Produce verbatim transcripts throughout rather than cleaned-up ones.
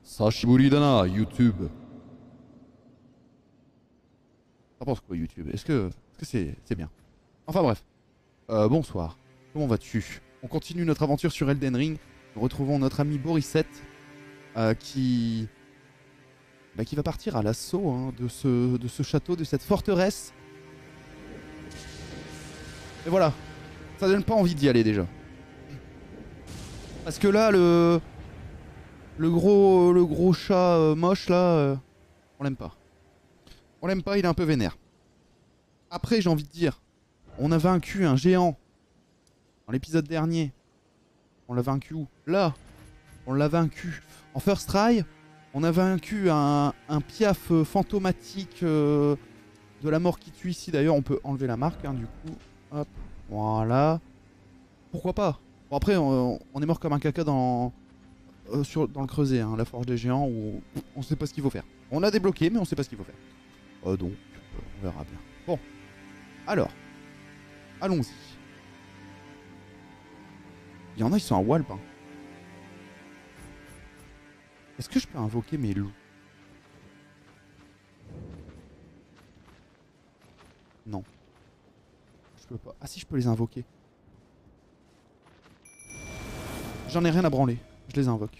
Sashiburi YouTube. T'en penses quoi YouTube? Est-ce que est-ce que c'est c'est bien? Enfin bref. Euh, bonsoir. Comment vas-tu? On continue notre aventure sur Elden Ring. Nous retrouvons notre ami Borisset euh, qui... Bah, qui va partir à l'assaut hein, de, ce, de ce château, de cette forteresse. Et voilà. Ça donne pas envie d'y aller déjà. Parce que là, le... Le gros, le gros chat euh, moche là, euh, on l'aime pas. On l'aime pas, il est un peu vénère. Après, j'ai envie de dire, on a vaincu un géant dans l'épisode dernier. On l'a vaincu où? Là, on l'a vaincu en first try. On a vaincu un, un piaf euh, fantomatique euh, de la mort qui tue ici. D'ailleurs, on peut enlever la marque, hein, du coup. Hop, voilà. Pourquoi pas? Bon, après, on, on est mort comme un caca dans... Euh, sur, dans le creuset, hein, la forge des géants, où on sait pas ce qu'il faut faire. On a débloqué, mais on sait pas ce qu'il faut faire. Euh, donc, euh, on verra bien. Bon, alors, allons-y. Il y en a, ils sont à Walp. Hein. Est-ce que je peux invoquer mes loups? Non. Je peux pas. Ah si, je peux les invoquer. J'en ai rien à branler. Je les invoque.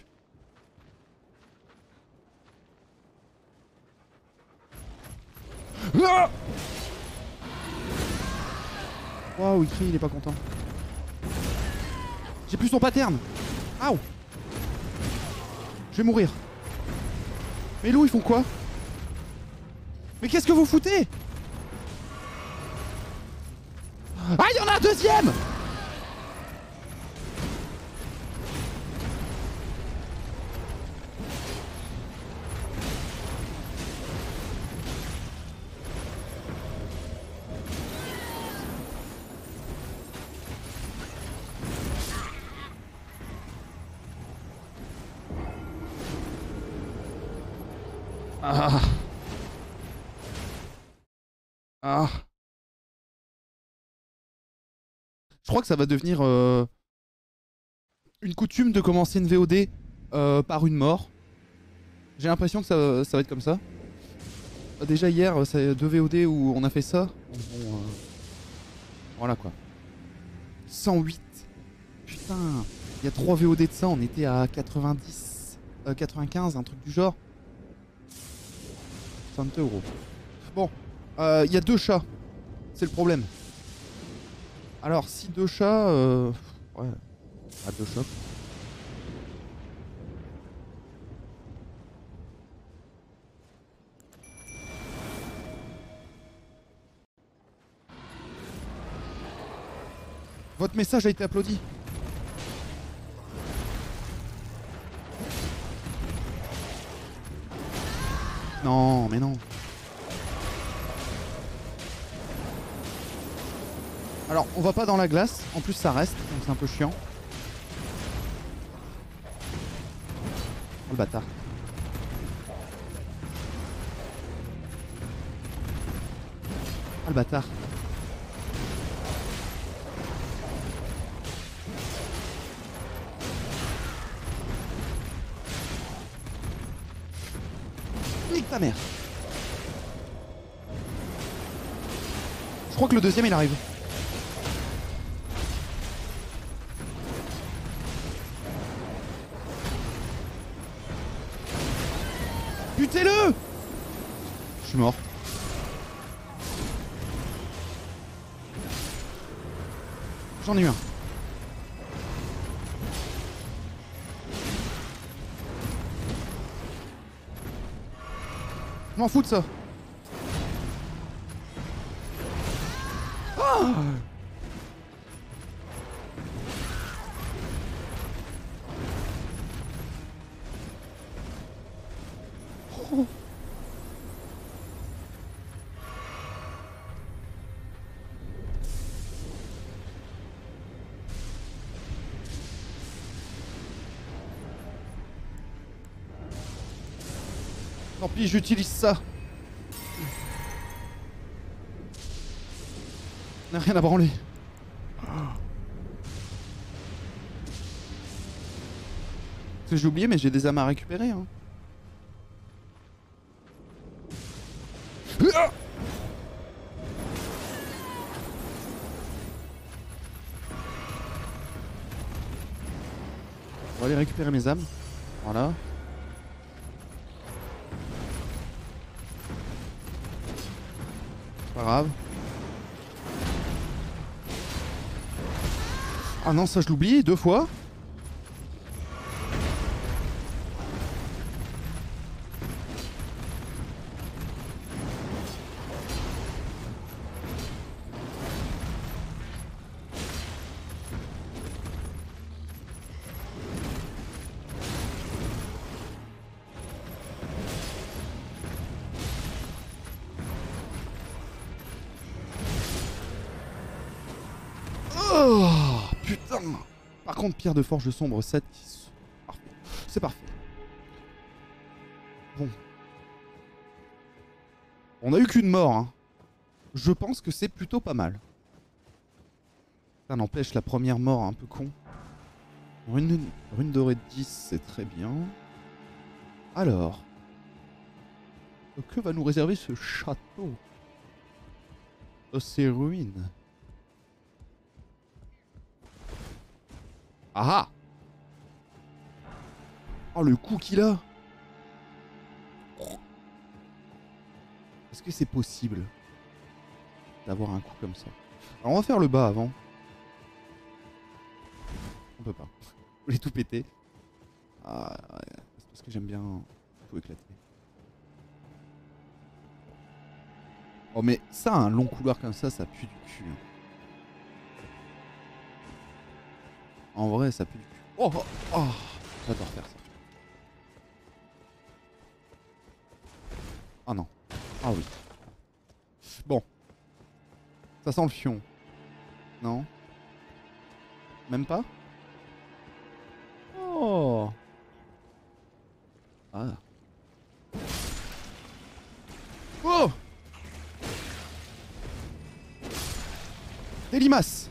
Ah! Waouh, il crie, il est pas content. J'ai plus son pattern. Aouh. Je vais mourir. Mais loups, ils font quoi? Mais qu'est-ce que vous foutez? Ah, il y en a un deuxième! Ah. Ah. Je crois que ça va devenir euh, une coutume de commencer une V O D euh, par une mort. J'ai l'impression que ça, ça va être comme ça. Déjà hier, c'est deux V O D où on a fait ça. Bon, euh, voilà quoi. cent huit. Putain. Il y a trois V O D de ça, on était à quatre-vingt-dix, euh, quatre-vingt-quinze, un truc du genre. soixante euros. Bon, il euh, y a deux chats. C'est le problème. Alors, si deux chats... Euh... Ouais, ah, deux chats. Votre message a été applaudi. Non, mais non. Alors, on va pas dans la glace. En plus, ça reste, donc c'est un peu chiant. Oh, le bâtard. Oh, le bâtard. Nique ta mère. Je crois que le deuxième il arrive. Butez-le! Je suis mort. J'en ai eu un. Je m'en fous de ça. Oh! Oh. Tant pis, j'utilise ça. On n'a rien à branler. Parce que j'ai oublié, mais j'ai des âmes à récupérer. Hein. va aller récupérer mes âmes. Voilà. Pas grave. Ah non, ça je l'oublie deux fois. Oh putain. Par contre, pierre de forge de sombre sept. Parfait. C'est parfait. Bon. On a eu qu'une mort. Hein. Je pense que c'est plutôt pas mal. Ça n'empêche la première mort un peu con. Rune, rune dorée de dix, c'est très bien. Alors. Que va nous réserver ce château de ces ruines? Ah ah! Oh le coup qu'il a! Est-ce que c'est possible d'avoir un coup comme ça? Alors on va faire le bas avant. On peut pas. Je voulais tout péter. Ah, ouais. C'est parce que j'aime bien tout éclater. Oh mais ça, un long couloir comme ça, ça pue du cul. En vrai, ça pue du cul. Oh, oh, oh. J'adore faire ça. Ah non. Ah oui. Bon. Ça sent le fion. Non? Même pas? Oh. Ah. Oh. Des limaces.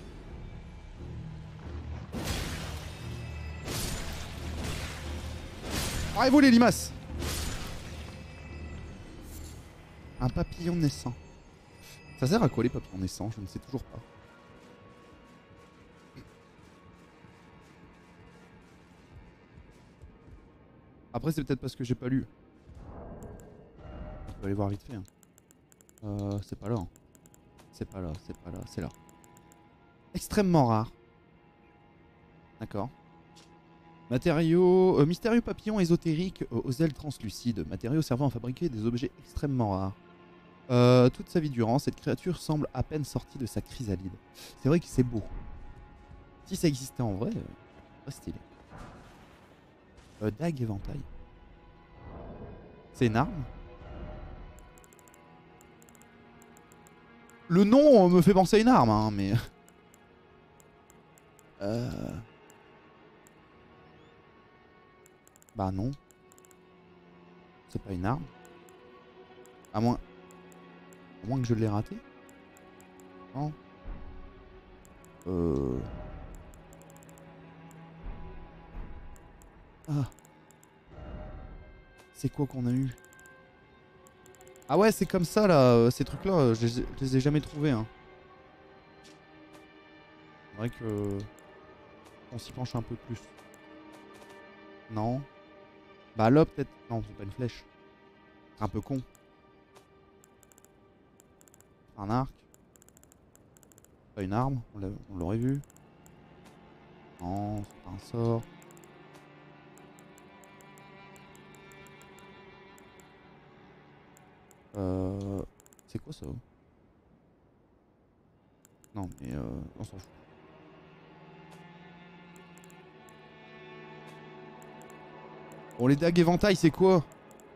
Arrêtez-vous les limaces. Un papillon naissant. Ça sert à quoi les papillons naissants? Je ne sais toujours pas. Après c'est peut-être parce que j'ai pas lu. Je peux aller voir vite fait. Hein. Euh, c'est pas là. Hein. C'est pas là, c'est pas là, c'est là. Extrêmement rare. D'accord. Matériaux... Euh, mystérieux papillon ésotérique euh, aux ailes translucides. Matériaux servant à fabriquer des objets extrêmement rares. Euh, toute sa vie durant, cette créature semble à peine sortie de sa chrysalide. C'est vrai que c'est beau. Si ça existait en vrai, euh, pas stylé. Euh, dague éventail. C'est une arme. Le nom me fait penser à une arme, hein, mais... Euh... Bah non. C'est pas une arme. À moins... À moins que je l'ai raté. Non. Euh... Ah. C'est quoi qu'on a eu? Ah ouais, c'est comme ça là, ces trucs là, je les, je les ai jamais trouvés. Hein. C'est vrai que... On s'y penche un peu plus. Non. Bah là peut-être... Non, c'est pas une flèche. C'est un peu con. Un arc. Pas une arme, on l'aurait vu. Non, c'est pas un sort. Euh... C'est quoi ça? Non mais euh... on s'en fout. Bon les dagues éventail c'est quoi?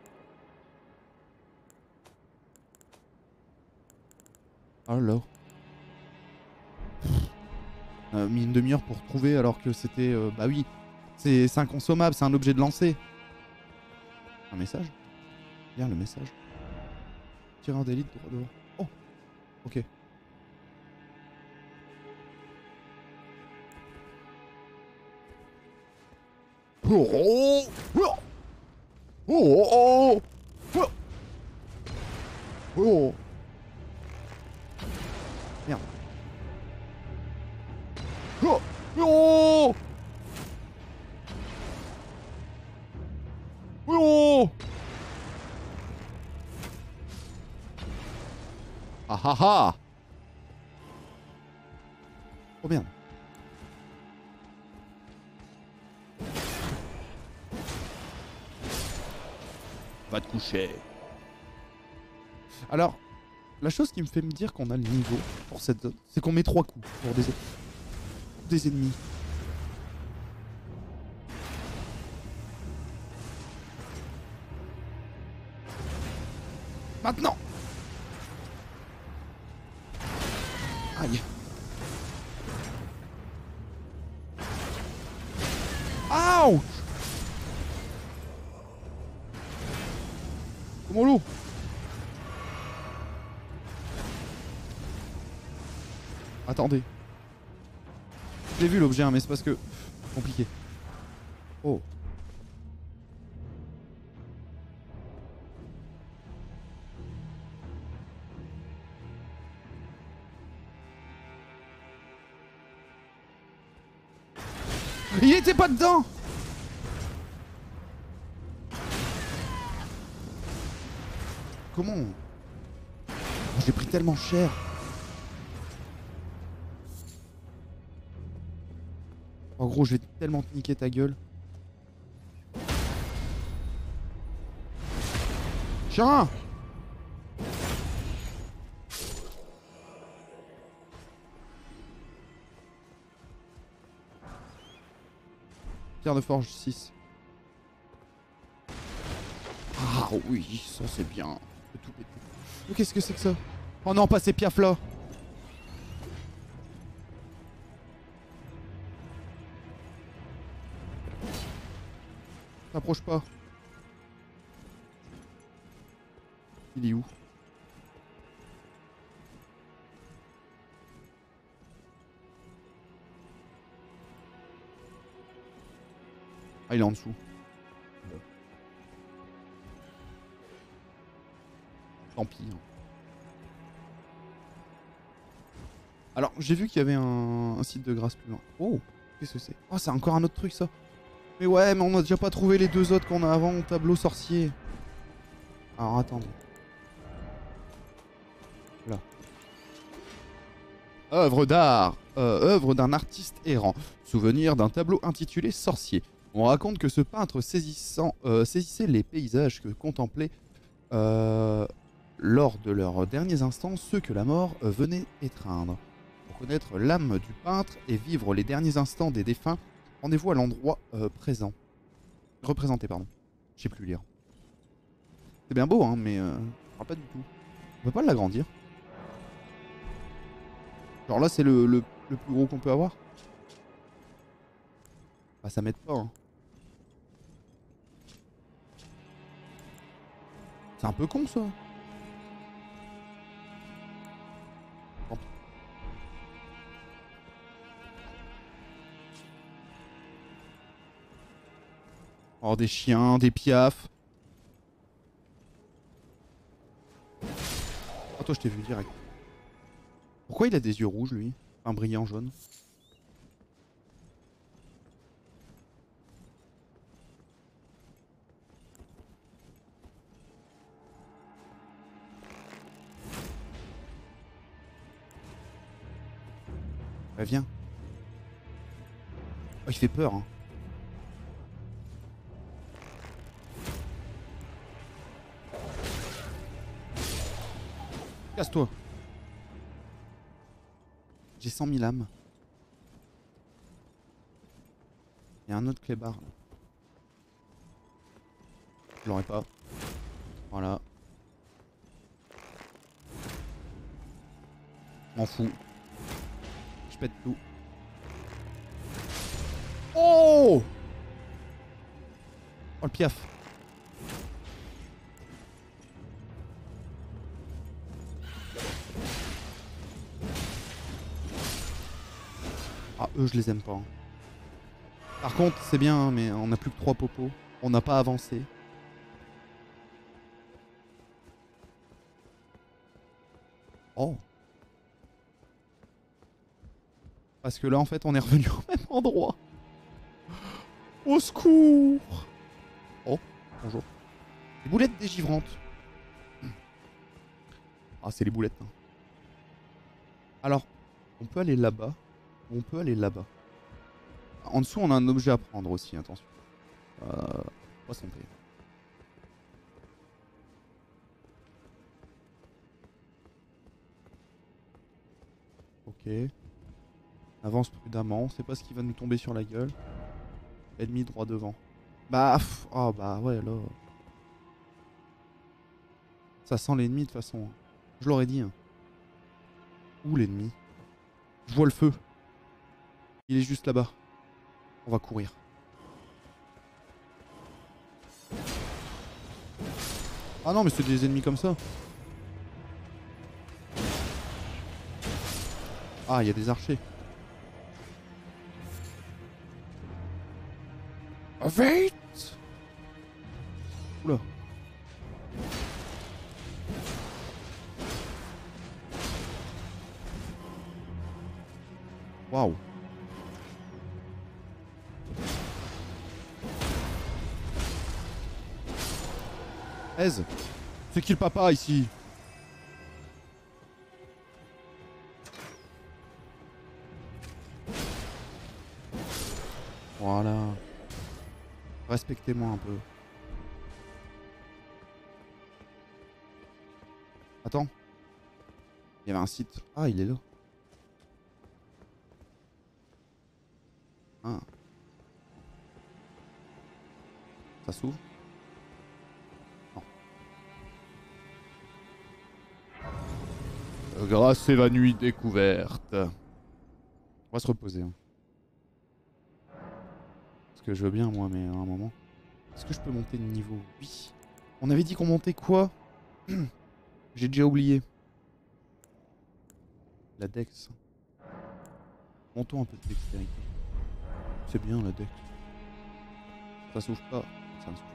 Alors euh, mis une demi-heure pour trouver alors que c'était... Euh... Bah oui, c'est inconsommable, c'est un objet de lancer. Un message? Bien le message. Tireur d'élite droit devant. Oh. Ok. Oh oh oh oh oh. Merde. Oh oh. Oh! Ah ah ah! Oh merde. Va te coucher. Alors, la chose qui me fait me dire qu'on a le niveau pour cette zone, c'est qu'on met trois coups pour des, des ennemis. Maintenant! Aïe. Ouch! Comment l'eau? Attendez. J'ai vu l'objet, hein, mais c'est parce que... Compliqué. Oh. Il était pas dedans! Comment? Oh, j'ai pris tellement cher. En gros, je vais tellement te niquer ta gueule. Chien! Pierre de forge six. Ah oui, ça c'est bien. Tout péter. Oh, qu'est-ce que c'est que ça? Oh non, pas ces piafs là. T'approches pas. Il est où? Ah, il est en dessous. Bon. Tant pis. Hein. Alors, j'ai vu qu'il y avait un, un site de grâce plus loin. Oh, qu'est-ce que c'est? Oh, c'est encore un autre truc, ça. Mais ouais, mais on a déjà pas trouvé les deux autres qu'on a avant au tableau sorcier. Alors, attendez. Là. Œuvre d'art. Euh, œuvre d'un artiste errant. Souvenir d'un tableau intitulé Sorcier. On raconte que ce peintre saisissant, euh, saisissait les paysages que contemplaient euh, lors de leurs derniers instants ceux que la mort euh, venait étreindre. Pour connaître l'âme du peintre et vivre les derniers instants des défunts, rendez-vous à l'endroit euh, présent. Représenté, pardon. Je sais plus lire. C'est bien beau, hein, mais euh, je parle pas du tout. On peut pas l'agrandir. Genre là, c'est le, le, le plus gros qu'on peut avoir. Bah, ça m'aide pas, hein. C'est un peu con, ça. Tant pis. Oh, des chiens, des piafs. Oh, toi, je t'ai vu direct. Pourquoi il a des yeux rouges, lui? Un brillant jaune. Bah, viens. Oh, il fait peur, hein. Casse-toi. J'ai cent mille âmes. Il y a un autre clébard. Là. Je l'aurais pas. Voilà. M'en fous. Je pète tout. Oh! Oh le piaf. Ah, eux, je les aime pas. Hein. Par contre, c'est bien, hein, mais on a plus que trois popos. On n'a pas avancé. Oh. Parce que là, en fait, on est revenu au même endroit. Au secours! Oh, bonjour. Des boulettes dégivrantes. Ah, c'est les boulettes. Hein. Alors, on peut aller là-bas. Ou on peut aller là-bas. En dessous, on a un objet à prendre aussi, attention. Euh, poisson P. Ok. Avance prudemment, on sait pas ce qui va nous tomber sur la gueule. Ennemi droit devant. Bah, pff, oh bah ouais, là. Ça sent l'ennemi de toute façon. Je l'aurais dit. Hein. Où l'ennemi? Je vois le feu. Il est juste là-bas. On va courir. Ah non, mais c'est des ennemis comme ça. Ah, il y a des archers. Vite! Oula. Waouh. Aise. C'est qui le papa ici? Voilà. Respectez-moi un peu. Attends. Il y avait un site. Ah, il est là. Ah. Ça s'ouvre? Non. Grâce évanouie découverte. On va se reposer. Hein. Parce que je veux bien, moi, mais à un moment. Est-ce que je peux monter de niveau? Oui. On avait dit qu'on montait quoi? J'ai déjà oublié. La Dex. Montons un peu de dextérité. C'est bien la Dex. Ça s'ouvre pas. Ça ne s'ouvre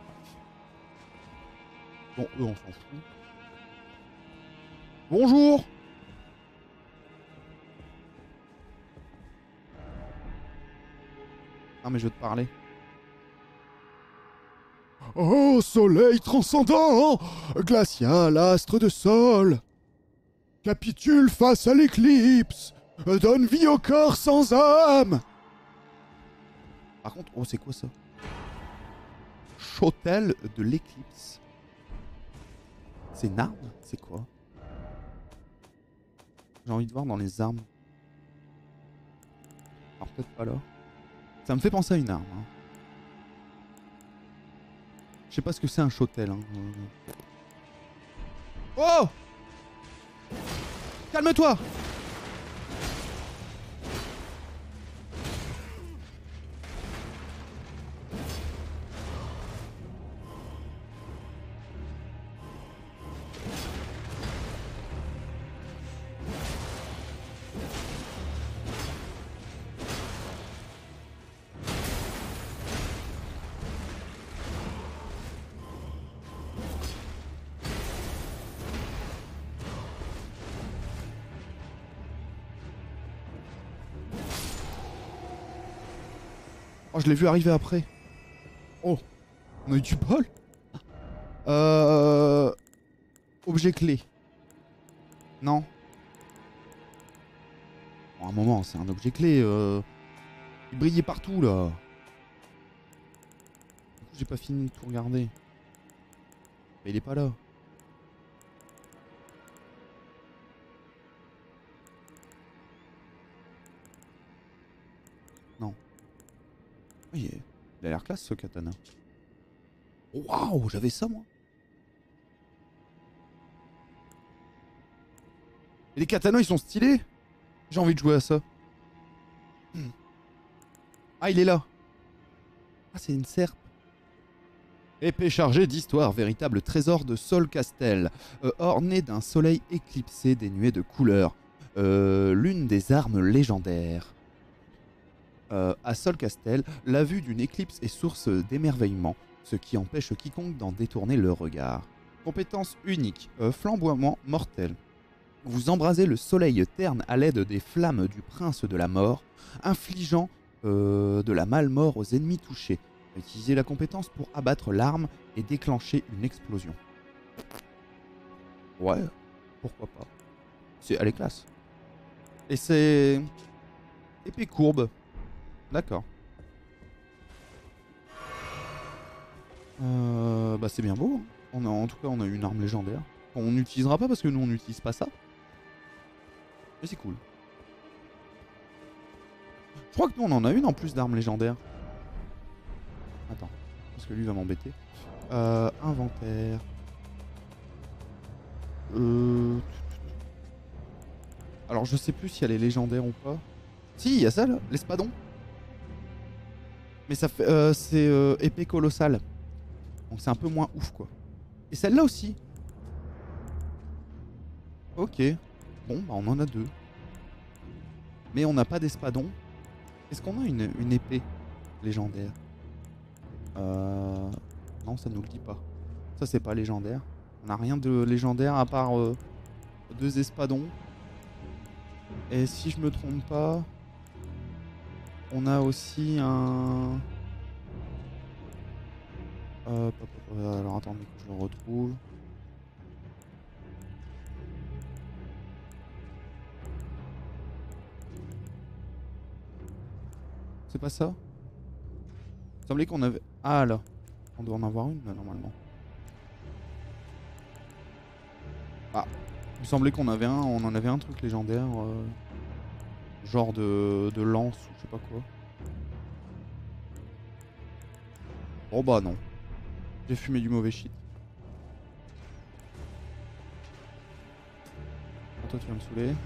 pas. Bon, eux, on s'en fout. Bonjour! Ah, mais je veux te parler. Oh, soleil transcendant! Glacial, astre de sol! Capitule face à l'éclipse! Donne vie au corps sans âme! Par contre, oh, c'est quoi ça? Chautel de l'éclipse. C'est une arme? C'est quoi? J'ai envie de voir dans les armes. Alors peut-être pas là. Ça me fait penser à une arme. Hein. Je sais pas ce que c'est un chautel. Hein. Oh! Calme-toi! Oh, je l'ai vu arriver après. Oh, on a eu du bol. Euh... Objet clé. Non. Bon, à un moment, c'est un objet clé. Euh... Il brillait partout, là. J'ai pas fini de tout regarder. Mais il est pas là. Non. Oui, il a l'air classe, ce katana. Waouh, j'avais ça, moi. Et les katanas, ils sont stylés. J'ai envie de jouer à ça. Ah, il est là. Ah, c'est une serpe. Épée chargée d'histoire, véritable trésor de Sol-Castel, euh, orné d'un soleil éclipsé dénué de couleurs. Euh, L'une des armes légendaires. Euh, à Sol-Castel, la vue d'une éclipse est source d'émerveillement, ce qui empêche quiconque d'en détourner le regard. Compétence unique, euh, flamboiement mortel. Vous embrasez le soleil terne à l'aide des flammes du prince de la mort, infligeant euh, de la malmort aux ennemis touchés. Utiliser la compétence pour abattre l'arme et déclencher une explosion. Ouais, pourquoi pas. C'est, elle est classe. Et c'est... épée courbe. D'accord. Euh, bah c'est bien beau. Hein. On a, en tout cas, on a une arme légendaire. On n'utilisera pas parce que nous, on n'utilise pas ça. Mais c'est cool. Je crois que nous, on en a une en plus d'armes légendaires. Attends, parce que lui va m'embêter. Euh, inventaire. Euh... Alors, je sais plus si elle est légendaire ou pas. Si, il y a ça là, l'espadon. Mais ça fait, euh, c'est euh, épée colossale. Donc c'est un peu moins ouf quoi. Et celle-là aussi. Ok. Bon, bah on en a deux. Mais on n'a pas d'espadon. Est-ce qu'on a une, une épée légendaire? Euh... Non, ça nous le dit pas. Ça c'est pas légendaire. On n'a rien de légendaire à part euh, deux espadons. Et si je me trompe pas, on a aussi un... Euh, alors attendez que je le retrouve. C'est pas ça? Il me semblait qu'on avait... Ah là. On doit en avoir une là, normalement. Ah. Il me semblait qu'on avait un... On en avait un truc légendaire. Euh... Genre de... de lance ou je sais pas quoi. Oh bah non. J'ai fumé du mauvais shit. Oh, toi tu vas me saouler.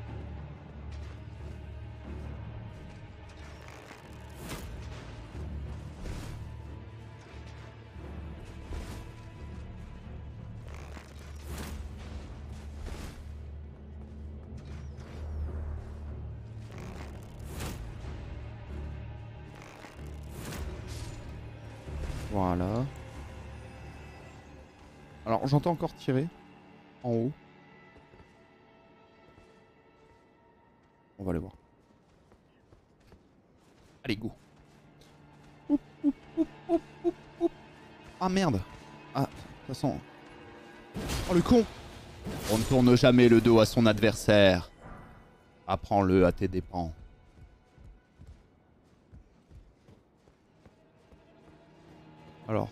Voilà. Alors j'entends encore tirer. En haut. On va aller voir. Allez, go. Oup, oup, oup, oup, oup, oup. Ah merde. Ah, de toute façon... Oh le con. On ne tourne jamais le dos à son adversaire. Apprends-le à tes dépens. Alors.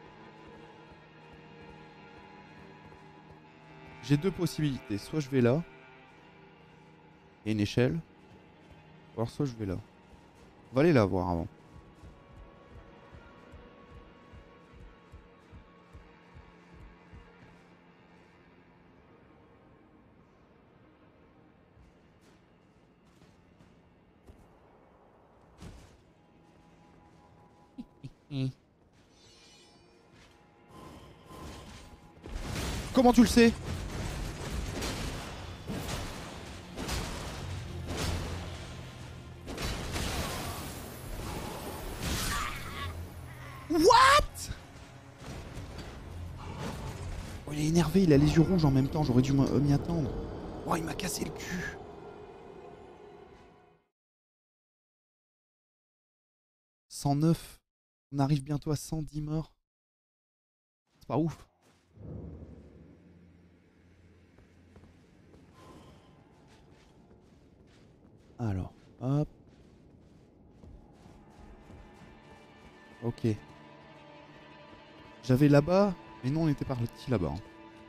J'ai deux possibilités. Soit je vais là. Il y a une échelle. Ou alors soit je vais là. On va aller la voir avant. Comment tu le sais? What? Oh, il est énervé, il a les yeux rouges en même temps, j'aurais dû m'y attendre. Oh, il m'a cassé le cul. cent neuf. On arrive bientôt à cent dix morts. C'est pas ouf. Alors, hop. Ok. J'avais là-bas, mais non, on était parti là-bas. Hein.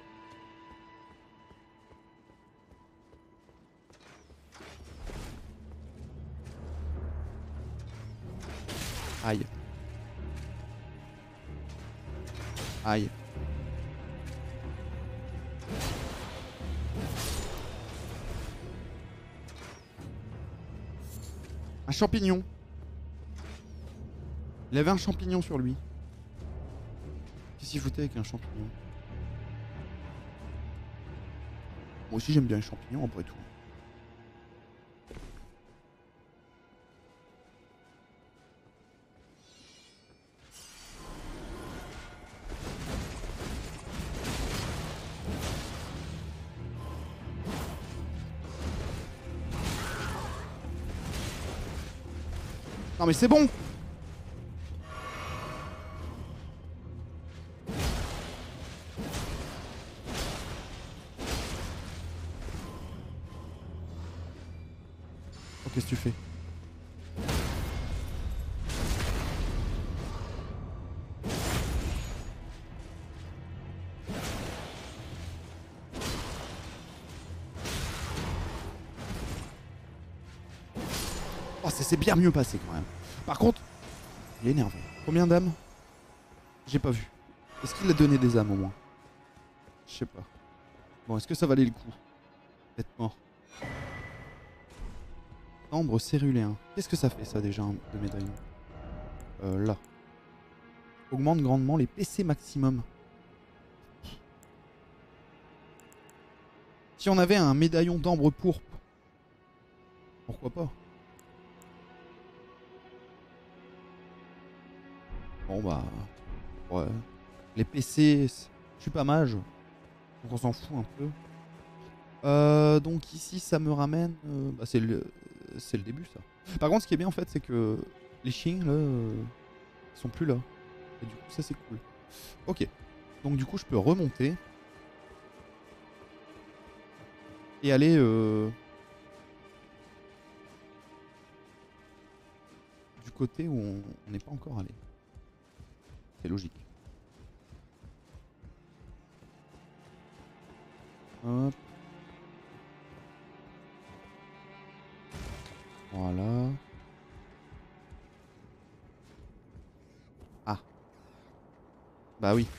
Aïe. Aïe. Un champignon. Il avait un champignon sur lui. Qu'est-ce qu'il foutait avec un champignon? Moi aussi j'aime bien les champignons après tout. Non mais c'est bon. qu'est-ce que tu fais? Oh, ça s'est bien mieux passé quand même. Par contre, il est énervé. Combien d'âmes? J'ai pas vu. Est-ce qu'il a donné des âmes au moins? Je sais pas. Bon, est-ce que ça valait le coup d'être mort? Timbre céruléen. Qu'est-ce que ça fait ça déjà de médaillon? Euh, là. Augmente grandement les P C maximum. Si on avait un médaillon d'ambre pourpre, pourquoi pas? Bon bah... Ouais. Les P C, je suis pas mage. Donc on s'en fout un peu. Euh, donc ici ça me ramène... Euh, bah c'est le... c'est le début ça. Par contre ce qui est bien en fait c'est que les Qing là... Euh, ils sont plus là. Et du coup ça c'est cool. Ok. Donc du coup je peux remonter. Et aller... Euh, du côté où on n'est pas encore allé. C'est logique. Hop. Voilà. Ah. Bah oui.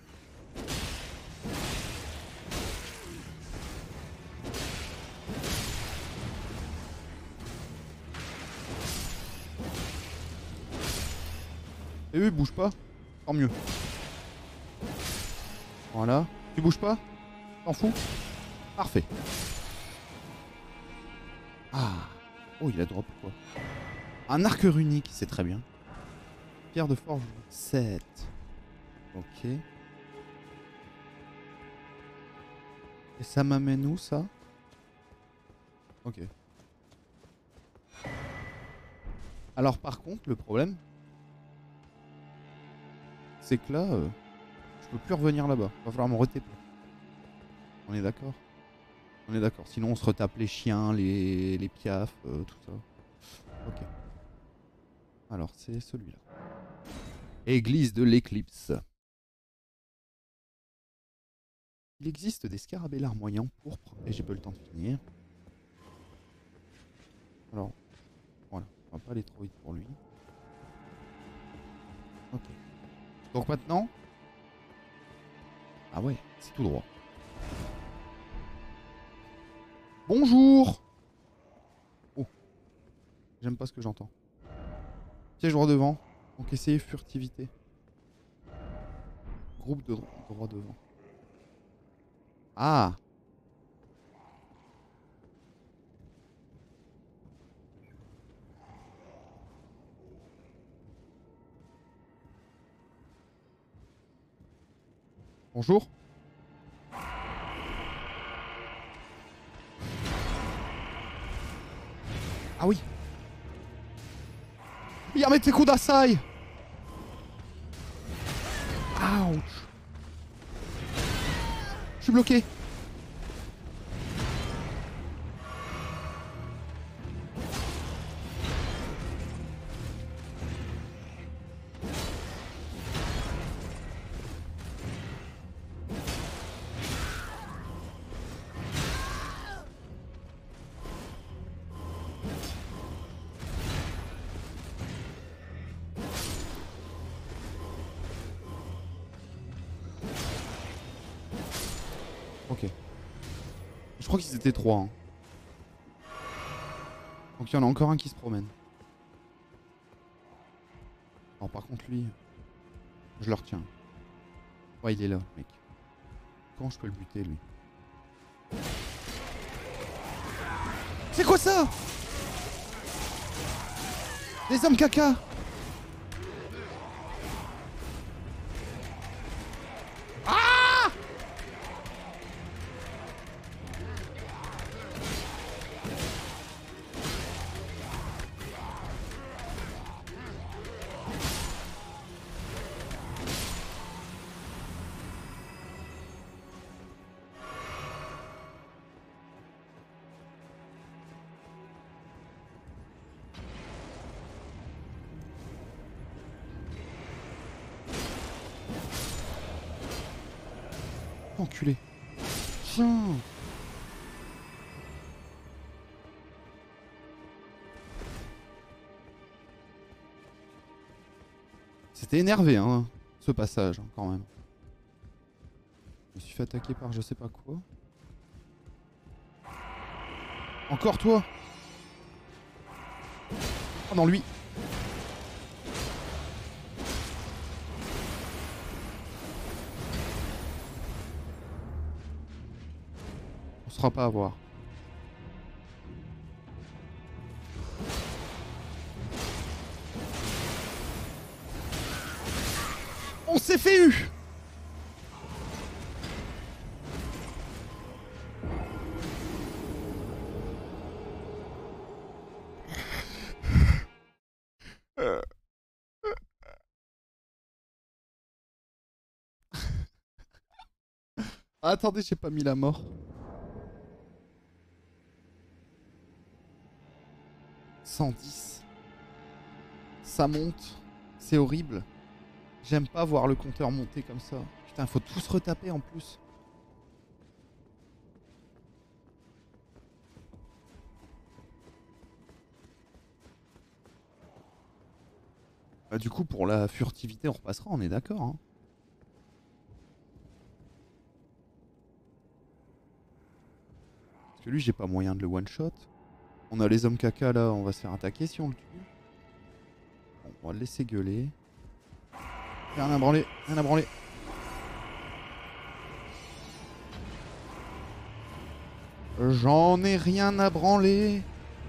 Et eux ils bougent pas. Tant mieux. Voilà. Tu bouges pas? T'en fous? Parfait. Ah. Oh, il a drop quoi? Un arc runique, c'est très bien. Pierre de forge sept. Ok. Et ça m'amène où ça? Ok. Alors par contre, le problème, c'est que là, euh, je peux plus revenir là-bas. Va falloir me re-T P. On est d'accord? On est d'accord. Sinon on se retape les chiens, les, les piafs, euh, tout ça. Ok. Alors c'est celui-là. Église de l'éclipse. Il existe des scarabées larmoyants pourpres et j'ai pas eu le temps de finir. Alors, voilà, on va pas aller trop vite pour lui. Ok. Donc maintenant... Ah ouais, c'est tout droit. Bonjour. Oh, j'aime pas ce que j'entends. Piège droit devant. Donc essayez furtivité. Groupe de droit devant. Ah. Bonjour. Ah oui. Yamete Kudasai. Ouch. Je suis bloqué. Ok. Je crois qu'ils étaient trois. Hein. Donc il y en a encore un qui se promène. Alors par contre lui, je le retiens. Ouais, il est là, mec. Comment je peux le buter lui? C'est quoi ça? Des hommes caca. Ah! Enculé. Tiens. C'était énervé, hein, ce passage, hein, quand même. Je me suis fait attaquer par je sais pas quoi. Encore toi? Oh non, lui. On se fera pas avoir. On s'est fait eu. Ah, attendez, j'ai pas mis la mort. cent dix. Ça monte. C'est horrible. J'aime pas voir le compteur monter comme ça. Putain, faut tous retaper en plus. Bah du coup, pour la furtivité, on repassera, on est d'accord, hein. Parce que lui, j'ai pas moyen de le one-shot. On a les hommes caca là, on va se faire attaquer si on le tue. Bon, on va le laisser gueuler. Rien à branler, rien à branler. J'en ai rien à branler.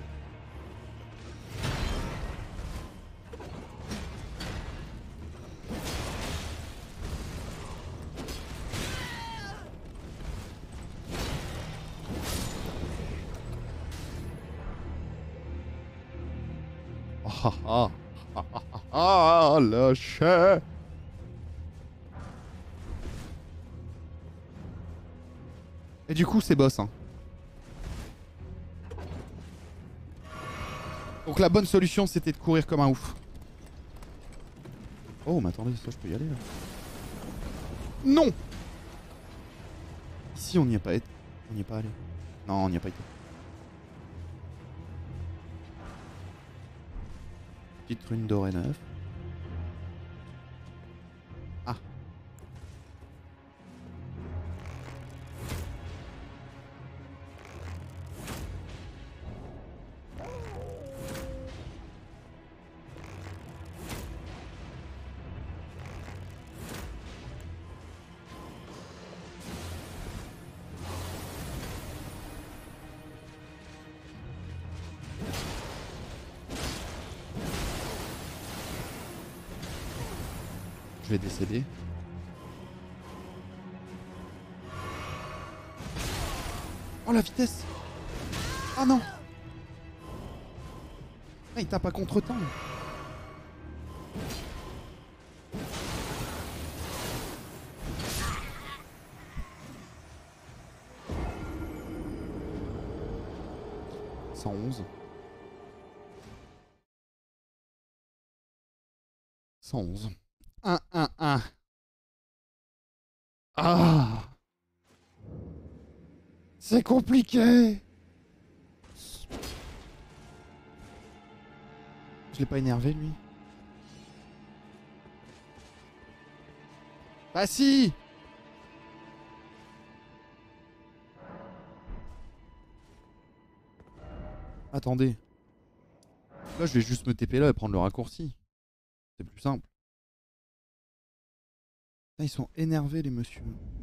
Ah ah ah ah ah ah, lâchez. Et du coup, c'est boss, hein. Donc la bonne solution, c'était de courir comme un ouf. Oh, mais attendez, ça, je peux y aller, là. Non. Ici, on n'y est pas été. On n'y est pas allé. Non, on n'y a pas été. Petite rune dorée neuf. Ah. Je vais décéder. Oh la vitesse. Ah non. Ah, il tape à contre-temps. cent onze. cent onze. un, un, un. Ah. C'est compliqué. Je l'ai pas énervé, lui. Bah si. Attendez. Là, je vais juste me T P là et prendre le raccourci. C'est plus simple. Putain, ils sont énervés, les messieurs.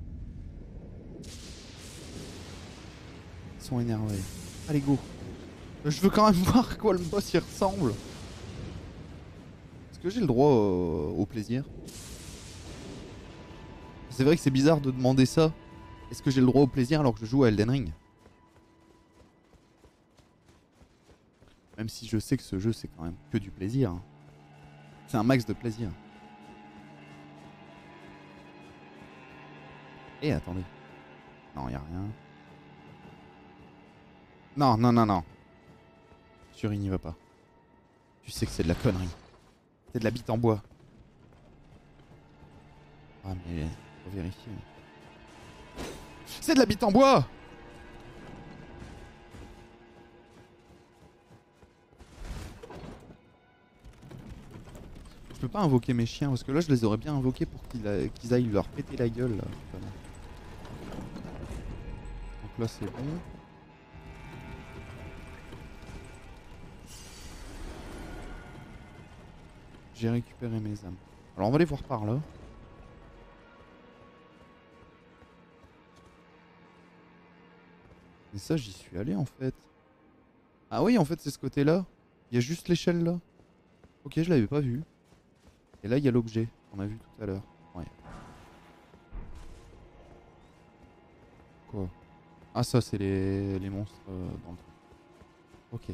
Ils sont énervés. Allez, go. Je veux quand même voir à quoi le boss il ressemble. Est-ce que j'ai le droit au, au plaisir? C'est vrai que c'est bizarre de demander ça. Est-ce que j'ai le droit au plaisir alors que je joue à Elden Ring? Même si je sais que ce jeu c'est quand même que du plaisir. C'est un max de plaisir. Et attendez. Non, y a rien. Non, non, non, non. Sûr, il n'y va pas. Tu sais que c'est de la connerie. C'est de la bite en bois. Ah mais faut vérifier. C'est de la bite en bois! Je peux pas invoquer mes chiens parce que là je les aurais bien invoqués pour qu'ils a... qu'ils aillent leur péter la gueule là. Donc là c'est bon. J'ai récupéré mes âmes. Alors on va les voir par là. Mais ça j'y suis allé en fait. Ah oui en fait c'est ce côté là. Il y a juste l'échelle là. Ok je l'avais pas vu. Et là il y a l'objet qu'on a vu tout à l'heure. Ouais. Quoi? Ah ça c'est les... les monstres euh, dans le truc. Ok.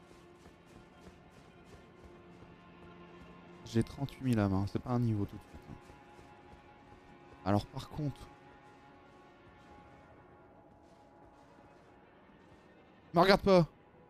J'ai trente-huit mille à main, c'est pas un niveau tout de suite. Hein. Alors par contre... Me regarde pas!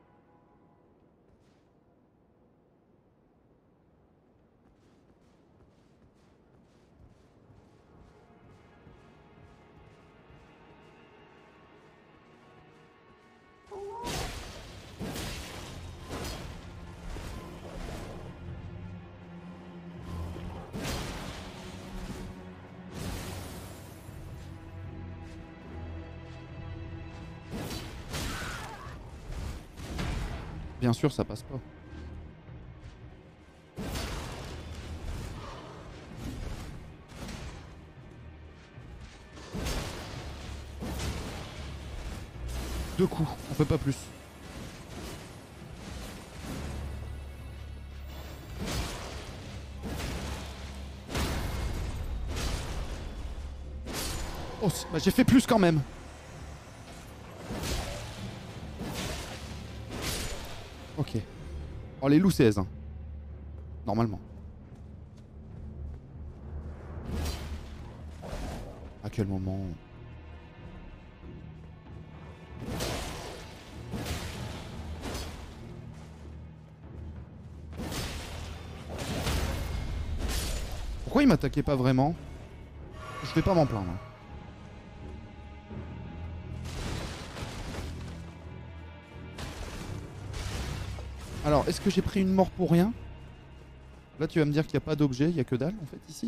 Bien sûr, ça passe pas. Deux coups, on fait pas plus. Oh, bah j'ai fait plus quand même. Ok. Oh les loups c'est aise hein. Normalement. À quel moment? Pourquoi il m'attaquait pas vraiment? Je vais pas m'en plaindre. Alors, est-ce que j'ai pris une mort pour rien? Là, tu vas me dire qu'il n'y a pas d'objet, il n'y a que dalle, en fait, ici.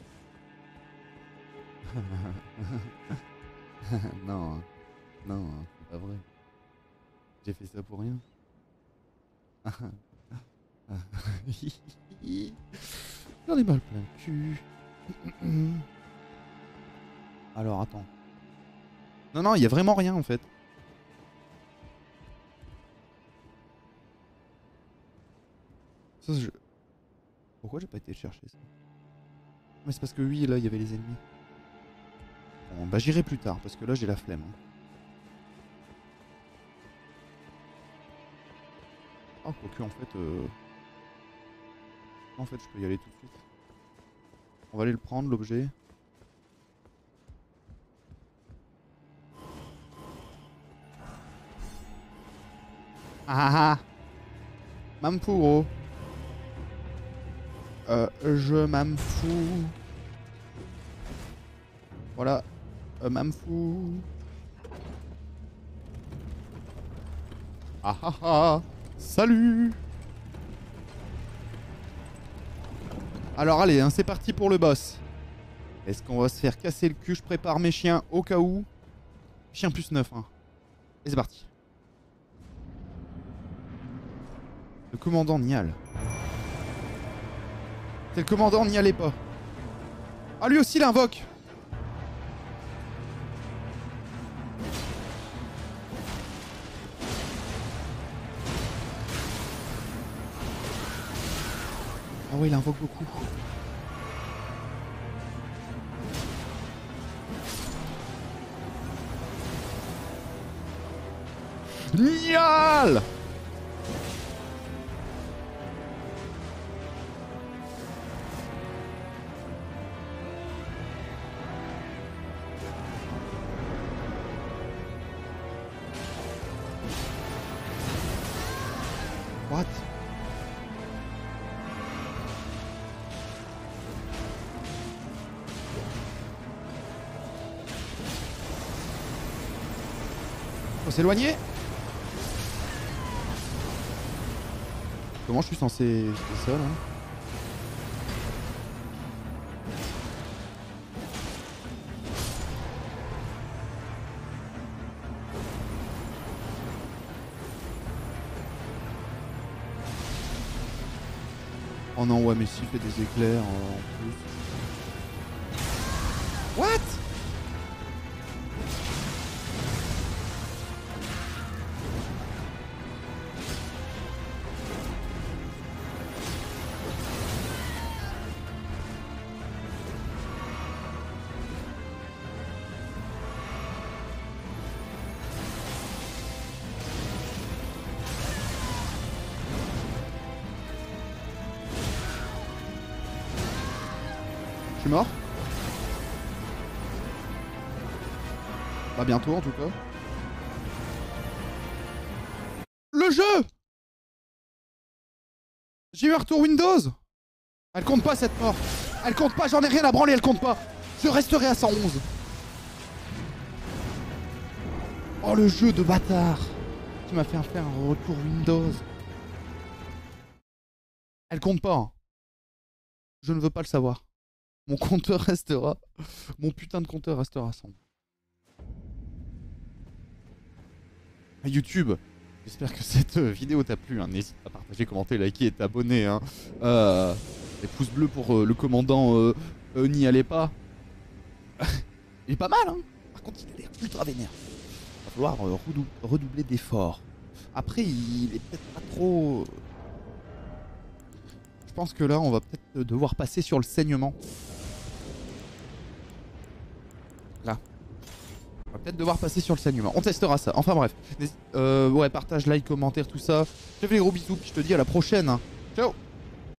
Non, non, c'est pas vrai. J'ai fait ça pour rien. J'en ai mal plein le cul. Alors, attends. Non, non, il n'y a vraiment rien, en fait. Ça, je... Pourquoi j'ai pas été chercher ça? Mais c'est parce que oui, là, il y avait les ennemis. Bon, bah j'irai plus tard, parce que là, j'ai la flemme. Hein. Ah, quoique, en fait... Euh... En fait, je peux y aller tout de suite. On va aller le prendre, l'objet. Ah ah ah! Mampuro. Euh, je m'en fous. Voilà. Euh, m'en fous. Ah ah ah. Salut. Alors allez, hein, c'est parti pour le boss. Est-ce qu'on va se faire casser le cul? Je prépare mes chiens au cas où. Chien plus neuf. Hein. Et c'est parti. Le commandant Nial. C'est le commandant, n'y allez pas. Ah, lui aussi, il invoque. Ah ouais, il invoque beaucoup. Nial! What? Faut s'éloigner. Comment je suis censé faire ça là? Oh non, ouais, mais s'il fait des éclairs euh, en plus. What? Je suis mort. Bah bientôt en tout cas. Le jeu! J'ai eu un retour Windows. Elle compte pas cette mort. Elle compte pas, j'en ai rien à branler, elle compte pas. Je resterai à cent onze. Oh le jeu de bâtard. Tu m'as fait faire un retour Windows. Elle compte pas. Hein. Je ne veux pas le savoir. Mon compteur restera. Mon putain de compteur restera sans. YouTube, j'espère que cette vidéo t'a plu. Hein. N'hésite pas à partager, commenter, liker et t'abonner. Hein. Euh, les pouces bleus pour euh, le commandant euh, euh, n'y allez pas. Il est pas mal, hein. Par contre, il a l'air ultra vénère. Il va falloir euh, redou redoubler d'efforts. Après, il est peut-être pas trop. Je pense que là, on va peut-être devoir passer sur le saignement. Là. On va peut-être devoir passer sur le saignement. On testera ça. Enfin bref. Euh, ouais, partage, like, commentaire, tout ça. Je te fais des gros bisous. Puis je te dis à la prochaine. Ciao.